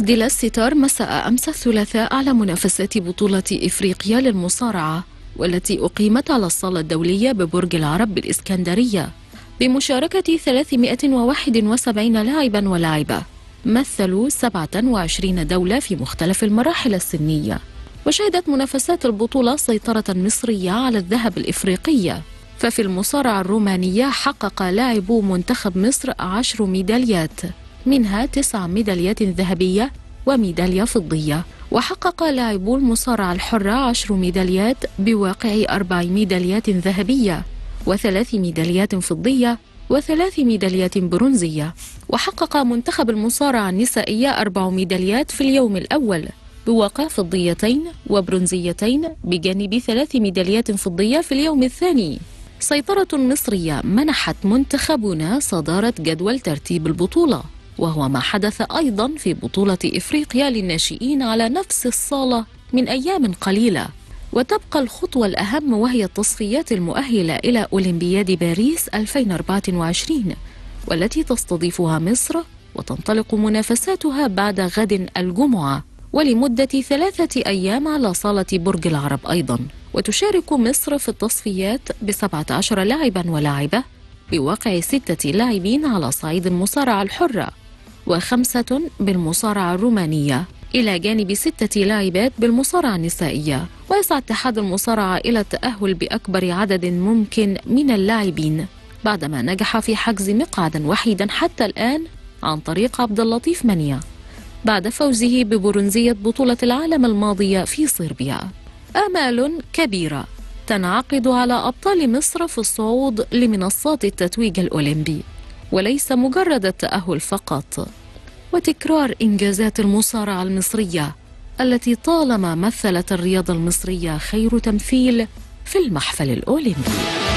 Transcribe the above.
عدل الستار مساء أمس الثلاثاء على منافسات بطولة إفريقيا للمصارعة، والتي أقيمت على الصالة الدولية ببرج العرب بالإسكندرية بمشاركة 371 لاعبا ولاعبة مثلوا 27 دولة في مختلف المراحل السنية. وشهدت منافسات البطولة سيطرة مصرية على الذهب الإفريقية، ففي المصارعة الرومانية حقق لاعبو منتخب مصر 10 ميداليات، منها 9 ميداليات ذهبية وميدالية فضية. وحقق لاعبو المصارعة الحرة 10 ميداليات بواقع 4 ميداليات ذهبية و3 ميداليات فضية و3 ميداليات برونزية. وحقق منتخب المصارعة النسائية 4 ميداليات في اليوم الأول بواقع فضيتين وبرونزيتين، بجانب 3 ميداليات فضية في اليوم الثاني. سيطرة مصرية منحت منتخبنا صدارة جدول ترتيب البطولة، وهو ما حدث أيضا في بطولة إفريقيا للناشئين على نفس الصالة من أيام قليلة. وتبقى الخطوة الأهم، وهي التصفيات المؤهلة إلى أولمبياد باريس 2024، والتي تستضيفها مصر، وتنطلق منافساتها بعد غد الجمعة ولمدة 3 أيام على صالة برج العرب أيضا. وتشارك مصر في التصفيات ب17 لاعبا ولاعبة بواقع 6 لاعبين على صعيد المصارعة الحرة و5 بالمصارعة الرومانية، إلى جانب 6 لاعبات بالمصارعة النسائية. ويسعى اتحاد المصارعة إلى التأهل بأكبر عدد ممكن من اللاعبين، بعدما نجح في حجز مقعدا وحيدا حتى الآن عن طريق عبد اللطيف منيا بعد فوزه ببرونزية بطولة العالم الماضية في صربيا. آمال كبيرة تنعقد على أبطال مصر في الصعود لمنصات التتويج الأولمبي، وليس مجرد التأهل فقط، وتكرار إنجازات المصارعة المصرية التي طالما مثلت الرياضة المصرية خير تمثيل في المحفل الأولمبي.